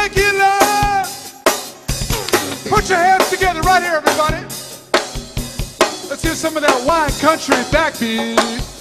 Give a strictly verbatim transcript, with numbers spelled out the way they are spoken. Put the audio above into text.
Temecula. Put your hands together right here, everybody. Let's hear some of that wine country backbeat.